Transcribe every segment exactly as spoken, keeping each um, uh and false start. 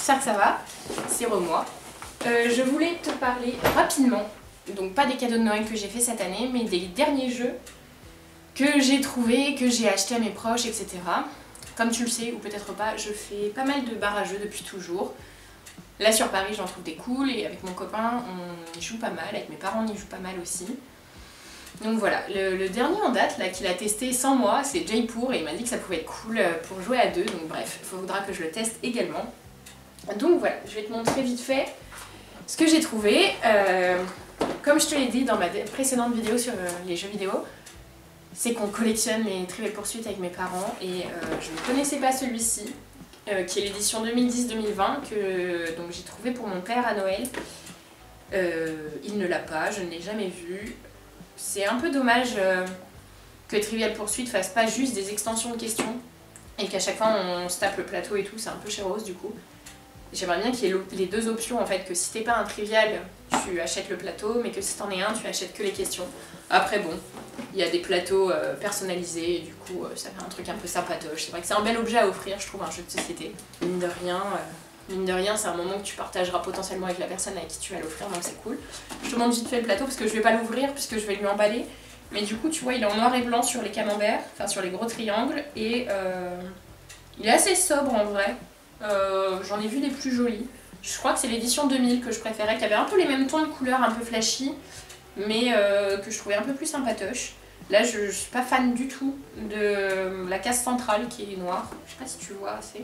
j'espère que ça va, c'est re-moi. Euh, je voulais te parler rapidement, donc pas des cadeaux de Noël que j'ai fait cette année, mais des derniers jeux que j'ai trouvés, que j'ai achetés à mes proches, et cetera. Comme tu le sais, ou peut-être pas, je fais pas mal de bars à jeux depuis toujours. Là sur Paris j'en trouve des cools et avec mon copain on y joue pas mal, avec mes parents on y joue pas mal aussi. Donc voilà, le, le dernier en date là qu'il a testé sans moi c'est Jaipur et il m'a dit que ça pouvait être cool pour jouer à deux, donc bref, il faudra que je le teste également. Donc voilà, je vais te montrer vite fait ce que j'ai trouvé. Euh, comme je te l'ai dit dans ma précédente vidéo sur les jeux vidéo, c'est qu'on collectionne les Trivial Pursuit avec mes parents et euh, je ne connaissais pas celui-ci, euh, qui est l'édition deux mille dix deux mille vingt que j'ai trouvé pour mon père à Noël. Euh, il ne l'a pas, je ne l'ai jamais vu. C'est un peu dommage euh, que Trivial Pursuit fasse pas juste des extensions de questions et qu'à chaque fois on se tape le plateau et tout, c'est un peu chéros du coup. J'aimerais bien qu'il y ait les deux options en fait, que si t'es pas un trivial, tu achètes le plateau, mais que si t'en es un, tu achètes que les questions. Après bon, il y a des plateaux euh, personnalisés, et du coup euh, ça fait un truc un peu sympatoche. C'est vrai que c'est un bel objet à offrir, je trouve, un jeu de société. Mine de rien, euh, mine de rien, c'est un moment que tu partageras potentiellement avec la personne avec qui tu vas l'offrir, donc c'est cool. Je te montre vite fait le plateau parce que je vais pas l'ouvrir puisque je vais lui emballer. Mais du coup, tu vois, il est en noir et blanc sur les camemberts, enfin sur les gros triangles, et euh, il est assez sobre en vrai. Euh, J'en ai vu des plus jolis. Je crois que c'est l'édition deux mille que je préférais, qui avait un peu les mêmes tons de couleurs, un peu flashy, mais euh, que je trouvais un peu plus sympatoche. Là, je, je suis pas fan du tout de la case centrale qui est noire. Je sais pas si tu vois assez.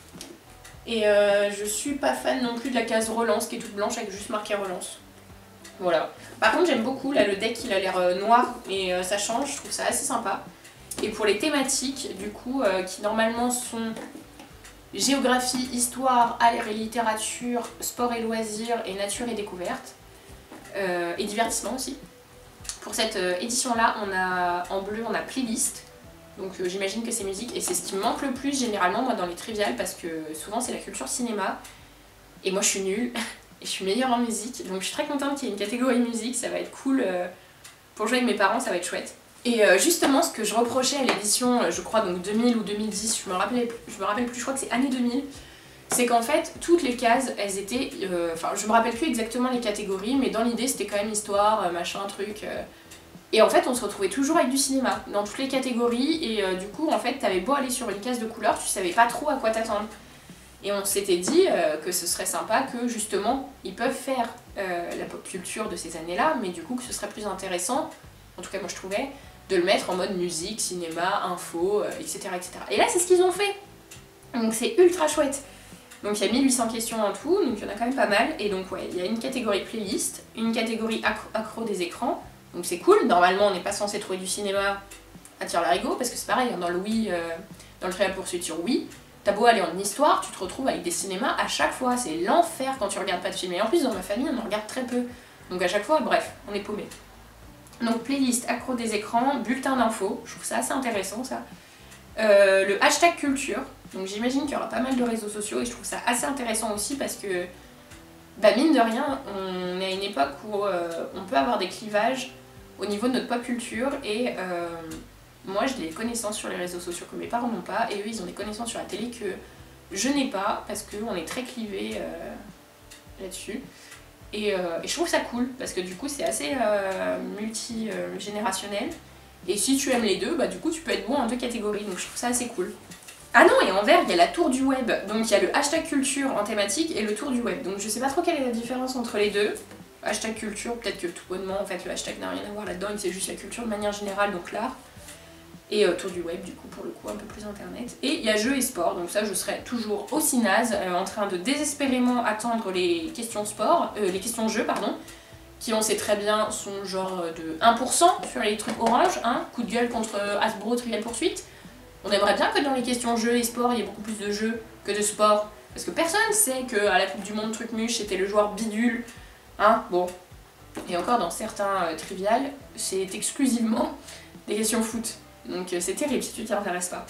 Et euh, je suis pas fan non plus de la case relance qui est toute blanche avec juste marqué relance. Voilà. Par contre, j'aime beaucoup. Là, le deck il a l'air euh, noir et euh, ça change. Je trouve ça assez sympa. Et pour les thématiques, du coup, euh, qui normalement sont géographie, histoire, art et littérature, sport et loisirs, et nature et découverte, euh, et divertissement aussi. Pour cette euh, édition-là, on a en bleu, on a playlist, donc euh, j'imagine que c'est musique, et c'est ce qui me manque le plus généralement moi dans les triviales, parce que souvent c'est la culture cinéma, et moi je suis nulle, et je suis meilleure en musique, donc je suis très contente qu'il y ait une catégorie musique, ça va être cool euh, pour jouer avec mes parents, ça va être chouette. Et euh, justement, ce que je reprochais à l'édition, je crois donc deux mille ou deux mille dix, je me rappelle, je me rappelle plus, je crois que c'est année deux mille, c'est qu'en fait, toutes les cases, elles étaient... Euh, enfin, je me rappelle plus exactement les catégories, mais dans l'idée, c'était quand même histoire, euh, machin, truc... Euh, et en fait, on se retrouvait toujours avec du cinéma, dans toutes les catégories, et euh, du coup, en fait, t'avais beau aller sur une case de couleurs, tu savais pas trop à quoi t'attendre. Et on s'était dit euh, que ce serait sympa que, justement, ils peuvent faire euh, la pop culture de ces années-là, mais du coup, que ce serait plus intéressant, en tout cas moi je trouvais, de le mettre en mode musique, cinéma, info, euh, et cetera, et cetera. Et là, c'est ce qu'ils ont fait. Donc c'est ultra chouette. Donc il y a mille huit cents questions en tout, donc il y en a quand même pas mal. Et donc ouais, il y a une catégorie playlist, une catégorie accro, accro des écrans. Donc c'est cool, normalement on n'est pas censé trouver du cinéma à tire-larigot, parce que c'est pareil, dans le Wii, euh, dans le Trivial Pursuit sur Wii, t'as beau aller en histoire, tu te retrouves avec des cinémas à chaque fois. C'est l'enfer quand tu regardes pas de film. Et en plus dans ma famille on en regarde très peu. Donc à chaque fois, bref, on est paumé. Donc playlist, accro des écrans, bulletin d'infos, je trouve ça assez intéressant ça. Euh, le hashtag culture, donc j'imagine qu'il y aura pas mal de réseaux sociaux et je trouve ça assez intéressant aussi parce que, bah mine de rien, on est à une époque où euh, on peut avoir des clivages au niveau de notre pop culture et euh, moi j'ai des connaissances sur les réseaux sociaux que mes parents n'ont pas et eux ils ont des connaissances sur la télé que je n'ai pas parce qu'on est très clivés euh, là-dessus. Et, euh, et je trouve ça cool parce que du coup c'est assez euh, multi-générationnel et si tu aimes les deux, bah du coup tu peux être bon en deux catégories, donc je trouve ça assez cool. Ah non, et en vert il y a la tour du web, donc il y a le hashtag culture en thématique et le tour du web, donc je sais pas trop quelle est la différence entre les deux. Hashtag culture, peut-être que tout bonnement en fait le hashtag n'a rien à voir là-dedans, c'est juste la culture de manière générale, donc l'art. Et euh, tour du web du coup pour le coup un peu plus internet. Et il y a jeux et sport, donc ça je serais toujours aussi naze euh, en train de désespérément attendre les questions sport, euh, les questions jeux pardon, qui on sait très bien sont genre de un pour cent sur les trucs orange, hein, coup de gueule contre Hasbro Trivial Pursuit. On aimerait bien que dans les questions jeux et sport il y ait beaucoup plus de jeux que de sport, parce que personne sait qu'à la Coupe du Monde Trucmuche c'était le joueur bidule, hein, bon. Et encore dans certains euh, trivial, c'est exclusivement des questions foot. Donc c'est terrible si tu t'y intéresses pas.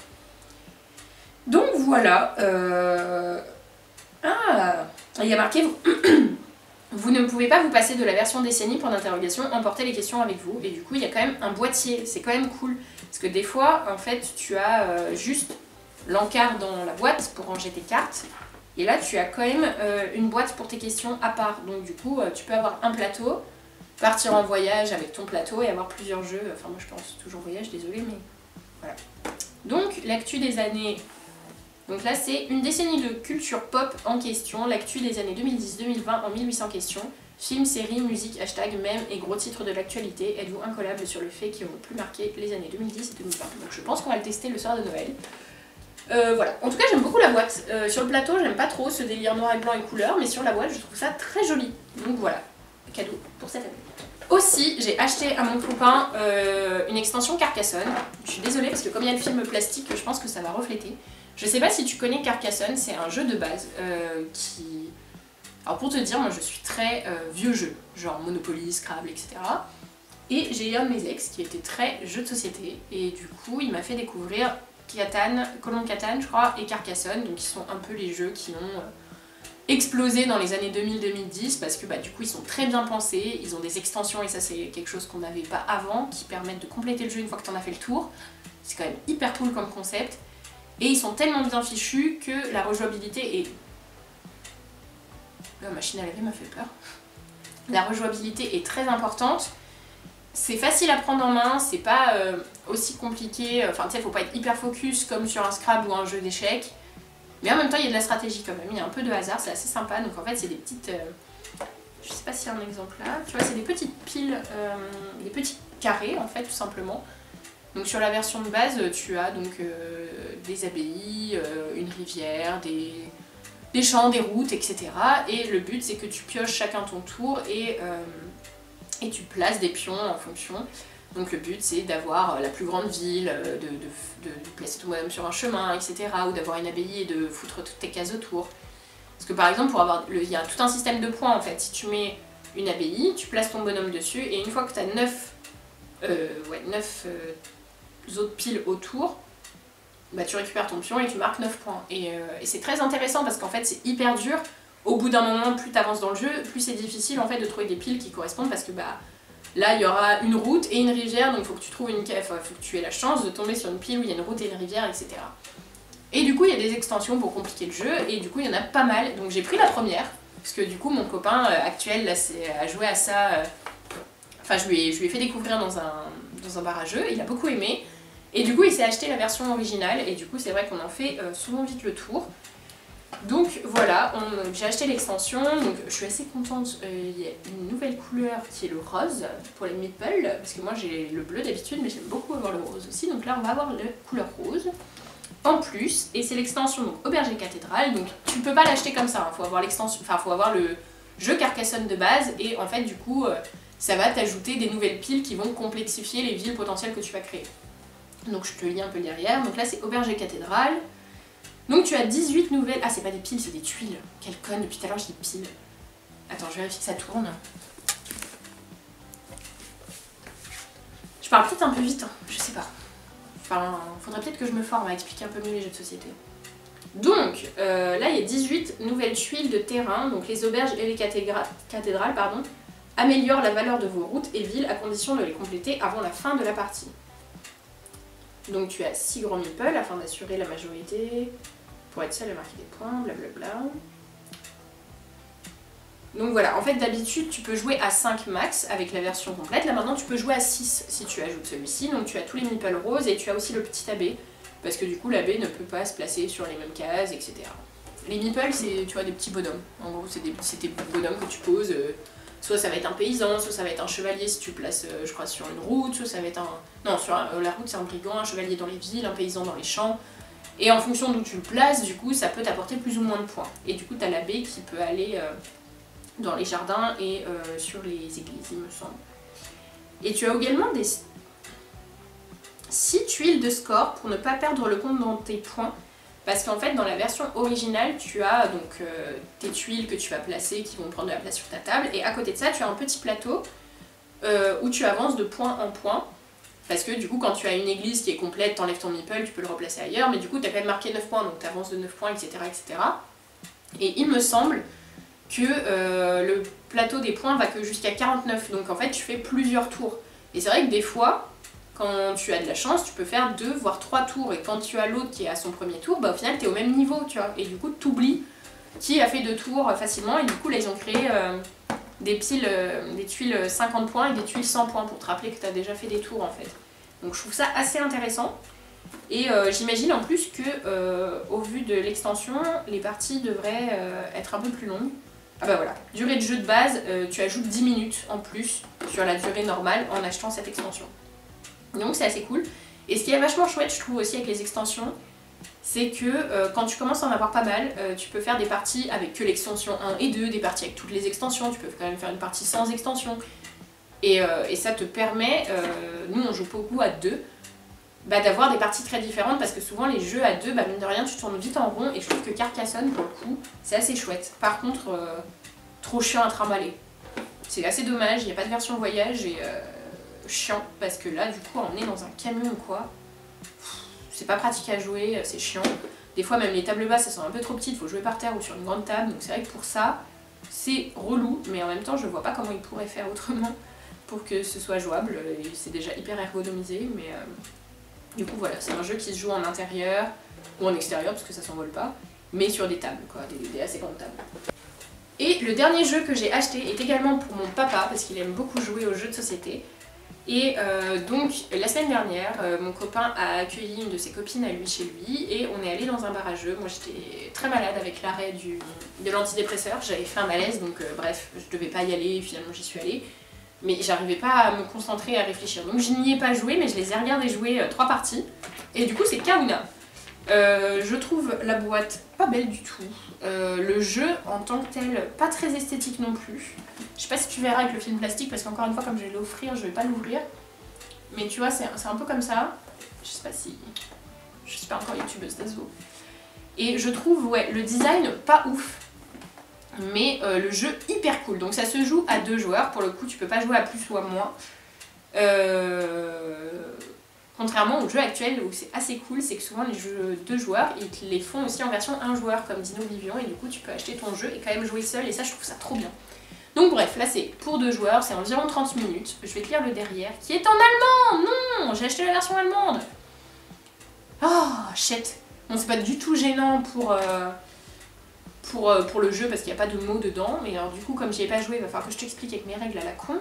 Donc voilà. Euh... Ah, il y a marqué vous ne pouvez pas vous passer de la version décennie pour l'interrogation, emporter les questions avec vous. Et du coup il y a quand même un boîtier, c'est quand même cool. Parce que des fois en fait tu as euh, juste l'encart dans la boîte pour ranger tes cartes. Et là tu as quand même euh, une boîte pour tes questions à part. Donc du coup euh, tu peux avoir un plateau, partir en voyage avec ton plateau et avoir plusieurs jeux. Enfin moi je pense toujours voyage, désolée, mais voilà. Donc l'actu des années... Donc là c'est une décennie de culture pop en question, l'actu des années deux mille dix deux mille vingt en mille huit cents questions. Films, séries, musique, hashtag, mèmes et gros titres de l'actualité. Êtes-vous incollable sur le fait qui ont le plus marqué les années deux mille dix et deux mille vingt? Donc je pense qu'on va le tester le soir de Noël. Euh, voilà. En tout cas j'aime beaucoup la boîte. Euh, sur le plateau j'aime pas trop ce délire noir et blanc et couleur, mais sur la boîte je trouve ça très joli. Donc voilà, cadeau pour cette année. Aussi j'ai acheté à mon copain euh, une extension Carcassonne. Je suis désolée parce que comme il y a le film plastique, je pense que ça va refléter. Je sais pas si tu connais Carcassonne, c'est un jeu de base euh, qui... Alors pour te dire, moi je suis très euh, vieux jeu, genre Monopoly, Scrabble, et cetera. Et j'ai eu un de mes ex qui était très jeu de société, et du coup il m'a fait découvrir Catan, Colon de Catane je crois, et Carcassonne, donc qui sont un peu les jeux qui ont euh, explosé dans les années deux mille deux mille dix, parce que bah, du coup ils sont très bien pensés, ils ont des extensions, et ça c'est quelque chose qu'on n'avait pas avant, qui permettent de compléter le jeu une fois que tu en as fait le tour. C'est quand même hyper cool comme concept, et ils sont tellement bien fichus que la rejouabilité est... La machine à laver m'a fait peur. La rejouabilité est très importante. C'est facile à prendre en main, c'est pas euh, aussi compliqué. Enfin, tu sais, faut pas être hyper focus comme sur un Scrabble ou un jeu d'échecs. Mais en même temps, il y a de la stratégie quand même. Il y a un peu de hasard, c'est assez sympa. Donc en fait, c'est des petites. Euh, je sais pas s'il y a un exemple là. Tu vois, c'est des petites piles, euh, des petits carrés en fait, tout simplement. Donc sur la version de base, tu as donc euh, des abbayes, euh, une rivière, des. des champs, des routes, et cetera. Et le but c'est que tu pioches chacun ton tour et, euh, et tu places des pions en fonction. Donc le but c'est d'avoir la plus grande ville, de, de, de, de placer ton bonhomme sur un chemin, et cetera. Ou d'avoir une abbaye et de foutre toutes tes cases autour. Parce que par exemple, pour avoir le, il y a tout un système de points en fait. Si tu mets une abbaye, tu places ton bonhomme dessus et une fois que tu as neuf euh, ouais, euh, autres piles autour, bah, tu récupères ton pion et tu marques neuf points. Et, euh, et c'est très intéressant parce qu'en fait c'est hyper dur. Au bout d'un moment, plus tu avances dans le jeu, plus c'est difficile en fait de trouver des piles qui correspondent parce que bah là il y aura une route et une rivière, donc il faut que tu trouves une cave, faut que tu aies la chance de tomber sur une pile où il y a une route et une rivière, et cetera. Et du coup il y a des extensions pour compliquer le jeu et du coup il y en a pas mal. Donc j'ai pris la première parce que du coup mon copain euh, actuel là, a joué à ça. Euh... Enfin je lui, ai, je lui ai fait découvrir dans un, dans un bar à jeux, il a beaucoup aimé. Et du coup il s'est acheté la version originale et du coup c'est vrai qu'on en fait euh, souvent vite le tour. Donc voilà, j'ai acheté l'extension, donc je suis assez contente, il euh, y a une nouvelle couleur qui est le rose pour les meeples, parce que moi j'ai le bleu d'habitude mais j'aime beaucoup avoir le rose aussi, donc là on va avoir la couleur rose en plus, et c'est l'extension donc Auberge et Cathédrale, donc tu peux pas l'acheter comme ça, il hein, faut avoir l'extension, enfin faut avoir le jeu Carcassonne de base et en fait du coup euh, ça va t'ajouter des nouvelles piles qui vont complexifier les villes potentielles que tu vas créer. Donc je te lis un peu derrière, donc là c'est Auberge et Cathédrale. Donc tu as dix-huit nouvelles... Ah c'est pas des piles, c'est des tuiles. Quelle conne, depuis tout à l'heure je dis piles. Attends, je vérifie que ça tourne. Je parle peut-être un peu vite, hein. Je sais pas. Enfin, faudrait peut-être que je me forme à expliquer un peu mieux les jeux de société. Donc, euh, là il y a dix-huit nouvelles tuiles de terrain, donc les auberges et les cathédrales, pardon, améliorent la valeur de vos routes et villes à condition de les compléter avant la fin de la partie. Donc tu as six grands meeples afin d'assurer la majorité, pour être seul à marquer des points, blablabla. Donc voilà, en fait d'habitude tu peux jouer à cinq max avec la version complète, là maintenant tu peux jouer à six si tu ajoutes celui-ci, donc tu as tous les meeples roses et tu as aussi le petit abbé, parce que du coup l'abbé ne peut pas se placer sur les mêmes cases, et cetera. Les meeples c'est tu vois des petits bonhommes, en gros c'est des, des bonhommes que tu poses, euh, soit ça va être un paysan, soit ça va être un chevalier si tu places euh, je crois sur une route, soit ça va être un... Non, sur un, euh, la route c'est un brigand, un chevalier dans les villes, un paysan dans les champs. Et en fonction d'où tu le places, du coup, ça peut t'apporter plus ou moins de points. Et du coup, t'as l'abbé qui peut aller euh, dans les jardins et euh, sur les églises, il me semble. Et tu as également des six tuiles de score pour ne pas perdre le compte dans tes points. Parce qu'en fait, dans la version originale, tu as donc euh, tes tuiles que tu vas placer qui vont prendre de la place sur ta table. Et à côté de ça, tu as un petit plateau euh, où tu avances de point en point. Parce que du coup quand tu as une église qui est complète, t'enlèves ton meeple, tu peux le replacer ailleurs, mais du coup t'as quand même marqué neuf points, donc t'avances de neuf points, et cetera, et cetera. Et il me semble que euh, le plateau des points va que jusqu'à quarante-neuf, donc en fait tu fais plusieurs tours. Et c'est vrai que des fois, quand tu as de la chance, tu peux faire deux voire trois tours, et quand tu as l'autre qui est à son premier tour, bah au final t'es au même niveau, tu vois, et du coup t'oublies qui a fait deux tours facilement, et du coup là ils ont créé euh, des piles, euh, des tuiles cinquante points et des tuiles cent points pour te rappeler que tu as déjà fait des tours en fait. Donc je trouve ça assez intéressant. Et euh, j'imagine en plus que euh, au vu de l'extension, les parties devraient euh, être un peu plus longues. Ah bah voilà, durée de jeu de base, euh, tu ajoutes dix minutes en plus sur la durée normale en achetant cette extension. Donc c'est assez cool. Et ce qui est vachement chouette je trouve aussi avec les extensions, c'est que euh, quand tu commences à en avoir pas mal, euh, tu peux faire des parties avec que l'extension un et deux, des parties avec toutes les extensions, tu peux quand même faire une partie sans extension. Et, euh, et ça te permet, euh, nous on joue beaucoup à deux, bah, d'avoir des parties très différentes parce que souvent les jeux à deux, bah, mine de rien, tu tournes vite en rond et je trouve que Carcassonne, pour le coup, c'est assez chouette. Par contre, euh, trop chiant à trimballer. C'est assez dommage, il n'y a pas de version voyage et euh, chiant parce que là, du coup, on est dans un camion ou quoi. C'est pas pratique à jouer, c'est chiant. Des fois, même les tables basses, elles sont un peu trop petites, il faut jouer par terre ou sur une grande table. Donc c'est vrai que pour ça, c'est relou, mais en même temps, je vois pas comment ils pourraient faire autrement pour que ce soit jouable. C'est déjà hyper ergonomisé, mais... Euh... Du coup voilà, c'est un jeu qui se joue en intérieur ou en extérieur parce que ça s'envole pas, mais sur des tables quoi, des, des assez grandes tables. Et le dernier jeu que j'ai acheté est également pour mon papa parce qu'il aime beaucoup jouer aux jeux de société. Et euh, donc la semaine dernière, euh, mon copain a accueilli une de ses copines à lui chez lui et on est allé dans un bar à jeux. Moi j'étais très malade avec l'arrêt du de l'antidépresseur, j'avais fait un malaise donc euh, bref, je devais pas y aller et finalement j'y suis allée. Mais j'arrivais pas à me concentrer et à réfléchir. Donc je n'y ai pas joué, mais je les ai regardés jouer euh, trois parties. Et du coup c'est Kahuna. Euh, je trouve la boîte pas belle du tout. Euh, le jeu en tant que tel, pas très esthétique non plus. Je sais pas si tu verras avec le film plastique, parce qu'encore une fois, comme je vais l'offrir, je vais pas l'ouvrir. Mais tu vois, c'est un peu comme ça. Je sais pas si... Je suis pas encore youtubeuse d'Azo. Et je trouve, ouais, le design pas ouf. Mais euh, le jeu hyper cool, donc ça se joue à deux joueurs, pour le coup tu peux pas jouer à plus ou à moins. Euh... Contrairement aux jeux actuels où c'est assez cool, c'est que souvent les jeux deux joueurs, ils te les font aussi en version un joueur comme Dino Vivian, et du coup tu peux acheter ton jeu et quand même jouer seul, et ça je trouve ça trop bien. Donc bref, là c'est pour deux joueurs, c'est environ trente minutes, je vais te lire le derrière, qui est en allemand. Non, j'ai acheté la version allemande. Oh, shit. Bon, c'est pas du tout gênant pour... Euh... Pour, euh, pour le jeu parce qu'il n'y a pas de mots dedans, mais alors du coup comme j'y ai pas joué, il va falloir que je t'explique avec mes règles à la con,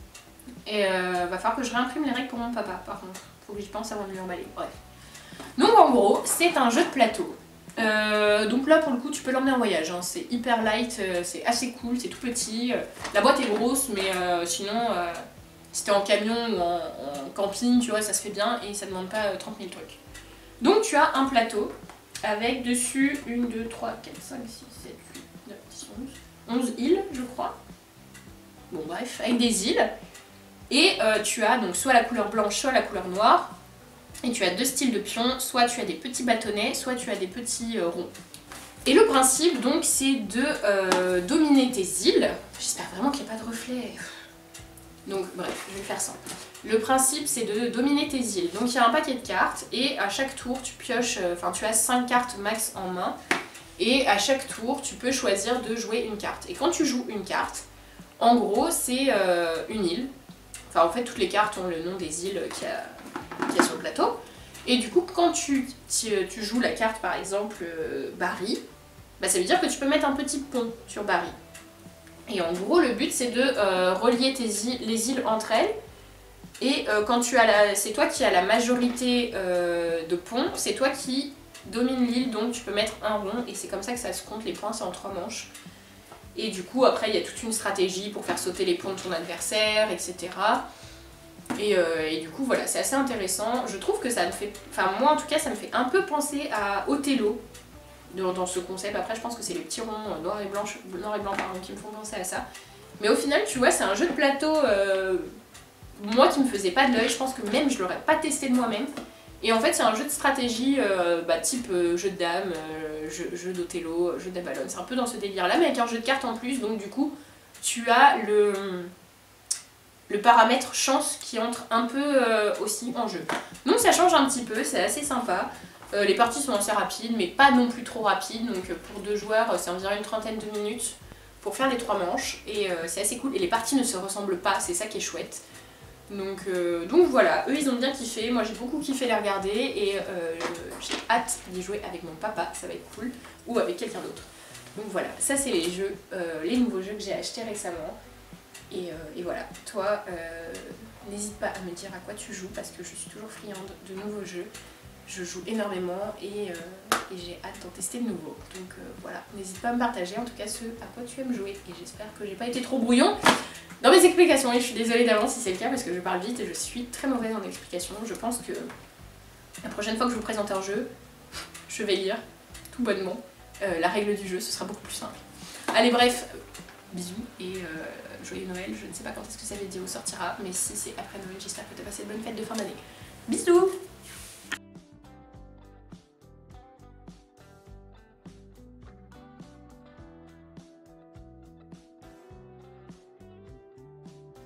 et euh, va falloir que je réimprime les règles pour mon papa par contre, faut que j'y pense avant de lui emballer, bref. Donc en gros c'est un jeu de plateau, euh, donc là pour le coup tu peux l'emmener en voyage, hein. C'est hyper light, euh, c'est assez cool, c'est tout petit, euh, la boîte est grosse mais euh, sinon euh, si t'es en camion ou en, en camping tu vois ça se fait bien et ça demande pas euh, trente mille trucs. Donc tu as un plateau avec dessus une, deux, trois, quatre, cinq, six, sept, huit, neuf, dix, onze, onze îles je crois. Bon bref, avec des îles. Et euh, tu as donc soit la couleur blanche, soit la couleur noire. Et tu as deux styles de pions, soit tu as des petits bâtonnets, soit tu as des petits euh, ronds. Et le principe donc c'est de euh, dominer tes îles. J'espère vraiment qu'il n'y a pas de reflet. Donc bref, je vais faire ça. Le principe c'est de dominer tes îles. Donc il y a un paquet de cartes et à chaque tour tu pioches, enfin tu as cinq cartes max en main. Et à chaque tour tu peux choisir de jouer une carte. Et quand tu joues une carte, en gros c'est euh, une île. Enfin en fait toutes les cartes ont le nom des îles qu'il y a, qu'il y a sur le plateau. Et du coup quand tu, tu, tu joues la carte par exemple euh, Barry, bah, ça veut dire que tu peux mettre un petit pont sur Barry. Et en gros le but c'est de euh, relier tes îles, les îles entre elles. Et euh, quand tu as la, c'est toi qui as la majorité euh, de ponts, c'est toi qui domine l'île, donc tu peux mettre un rond et c'est comme ça que ça se compte les points, c'est en trois manches. Et du coup après il y a toute une stratégie pour faire sauter les ponts de ton adversaire, et cetera. Et, euh, et du coup voilà, c'est assez intéressant. Je trouve que ça me fait, enfin moi en tout cas ça me fait un peu penser à Othello dans, dans ce concept. Après je pense que c'est les petits ronds noirs et blancs, noir et blanc pardon, qui me font penser à ça. Mais au final tu vois c'est un jeu de plateau... Euh, moi qui me faisait pas de l'œil, je pense que même je l'aurais pas testé de moi-même. Et en fait c'est un jeu de stratégie euh, bah, type euh, jeu de dames, euh, jeu, jeu d'Othello, jeu d'Avalon, c'est un peu dans ce délire là mais avec un jeu de cartes en plus, donc du coup tu as le, le paramètre chance qui entre un peu euh, aussi en jeu. Donc ça change un petit peu, c'est assez sympa. Euh, les parties sont assez rapides mais pas non plus trop rapides, donc pour deux joueurs c'est environ une trentaine de minutes pour faire les trois manches et euh, c'est assez cool et les parties ne se ressemblent pas, c'est ça qui est chouette. Donc, euh, donc voilà, eux ils ont bien kiffé, moi j'ai beaucoup kiffé les regarder et euh, j'ai hâte d'y jouer avec mon papa, ça va être cool, ou avec quelqu'un d'autre. Donc voilà, ça c'est les jeux, euh, les nouveaux jeux que j'ai achetés récemment. Et, euh, et voilà, toi, euh, n'hésite pas à me dire à quoi tu joues parce que je suis toujours friande de nouveaux jeux. Je joue énormément et, euh, et j'ai hâte d'en tester de nouveaux. Donc euh, voilà, n'hésite pas à me partager en tout cas ce à quoi tu aimes jouer. Et j'espère que j'ai pas été trop brouillon dans mes explications. Et je suis désolée d'avance si c'est le cas parce que je parle vite et je suis très mauvaise en explication. Je pense que la prochaine fois que je vous présente un jeu, je vais lire tout bonnement euh, la règle du jeu, ce sera beaucoup plus simple. Allez bref, bisous et euh, joyeux Noël. Je ne sais pas quand est-ce que cette vidéo sortira, mais si c'est après Noël, j'espère que tu as passé de bonnes fêtes de fin d'année. Bisous!